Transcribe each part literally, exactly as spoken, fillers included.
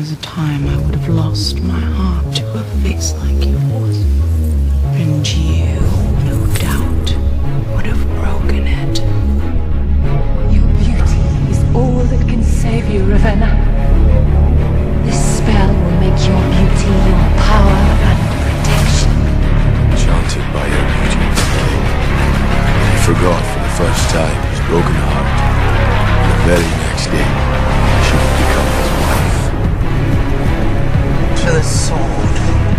was a time I would have lost my heart to a face like yours. And you, no doubt, would have broken it. Your beauty is all that can save you, Ravenna. This spell will make your beauty your power and protection. Enchanted by your beauty, he forgot for the first time his broken heart. And the very next day, she would become his wife. To the sword.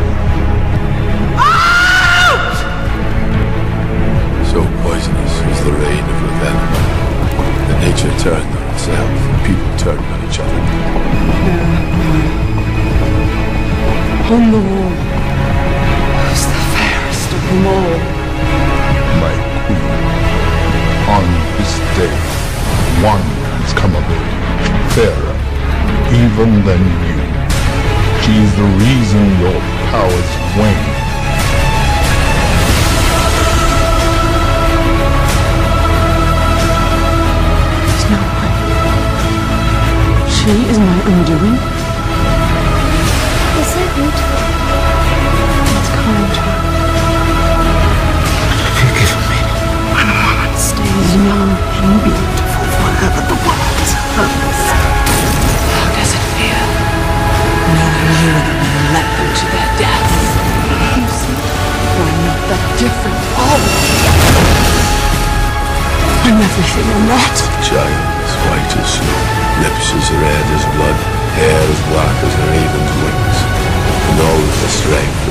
So poisonous was the reign of Ravenna that nature turned on itself and people turned on each other. On the wall, who's the fairest of them all? My queen, on this day, one has come of age, fairer even than you. She is the reason your powers wane. There's no way. She is my undoing. You're so beautiful. It's kind to her. Have you given me when a woman stays young and beautiful forever, the world is hers? How does it feel? Knowing you and I led them to their deaths. You see, we're not that different, are we? I'm everything I'm not. Child as white as snow, lips as red as blood, hair as black as a raven's wings, and all with the strength